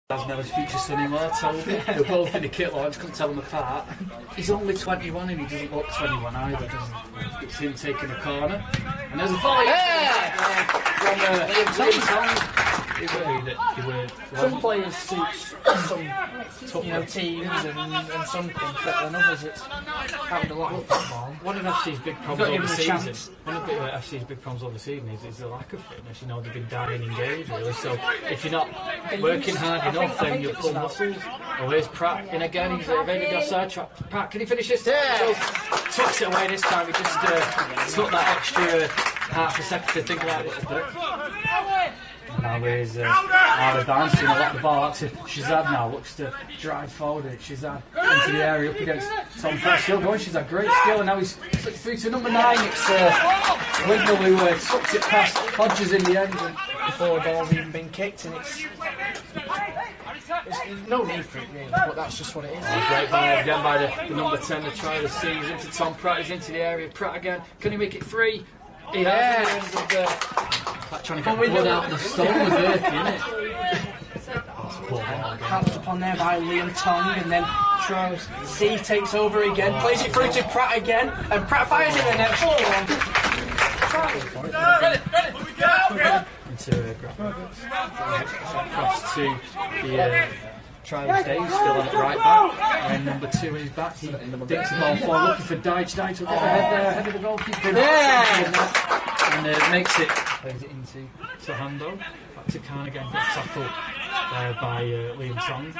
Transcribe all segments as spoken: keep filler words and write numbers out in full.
Dasmel's future son-in-law told me. They were both in the kit launch, couldn't tell them apart. He's only twenty-one and he doesn't look twenty-one either, does he? It's him taking a corner. And there's a volley! Yeah! From uh, Liam He were, he were, some players suit some you know, teams and, and some things better than others. It's happened a lot of football. One of F C's big problems over the season, one of F C's big problems over the season is, is the lack of fitness. You know, they've been dying in games really. So if you're not working hard enough, then you'll pull muscles. Oh, here's Pratt in again. He's evaded the offside trap. Pratt, can he finish this? Yeah. Tucks it away this time. He just uh, took that extra half a second to think about it a bit. Now here's uh, Ara dancing, I let the ball out to Shazad now, looks to drive forward it, Shazad into the area up against Tom Fresh, still going, Shazad, great skill, and now he's slipped through to number nine, it's uh, Wignall who uh, tucks it past Hodges in the end, and before the ball's even been kicked, and it's, it's no need for it really, but that's just what it is. Oh, great ball again by the, the number ten, the try of the season, into Tom Pratt, he's into the area, Pratt again, can he make it three? He yeah. has, and, uh, like trying to get blood out of the stone with Berkey, isn't it? Pounced upon there by Liam Tong, and then Charles C takes over again, oh, plays it through to Pratt again, and Pratt fires in the net four one. Into uh, grab across to the uh, Charles Day, still on it right back, and number two in his back, he dinks the ball forward, looking for Dyche, Dyche will get ahead there, ahead of the goalkeeper, yeah. and uh, makes it, plays it into Hando, back to Khan again, good tackle uh, by uh, Liam Tong.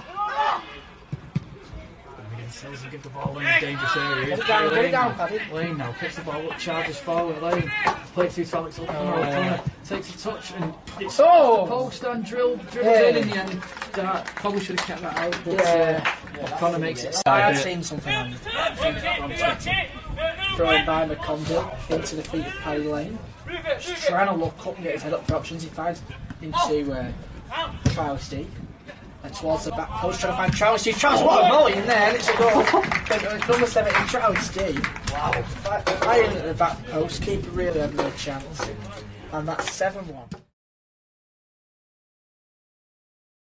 Silsden give the ball in a dangerous area. Get it down, get it down, Paddy. Lane now picks the ball up, charges forward, Lane plays through to Alex up oh, yeah. takes a touch and it's oh. the post and drilled, drilled yeah. in in the end. That probably should have kept that out, but yeah. uh, yeah, Connor makes it. I had seen something on, on Twitter. Throwing by McConville into the feet of Paddy Lane. Just trying to look up and get his head up for options. He finds into uh, Trials deep. And towards the back post, trying to find Trouts D. Trouts, what a volley in there, and it's a goal. Number seven in Trouts D. Wow. Firing at the back post, keeper really had no chance. And that's seven one.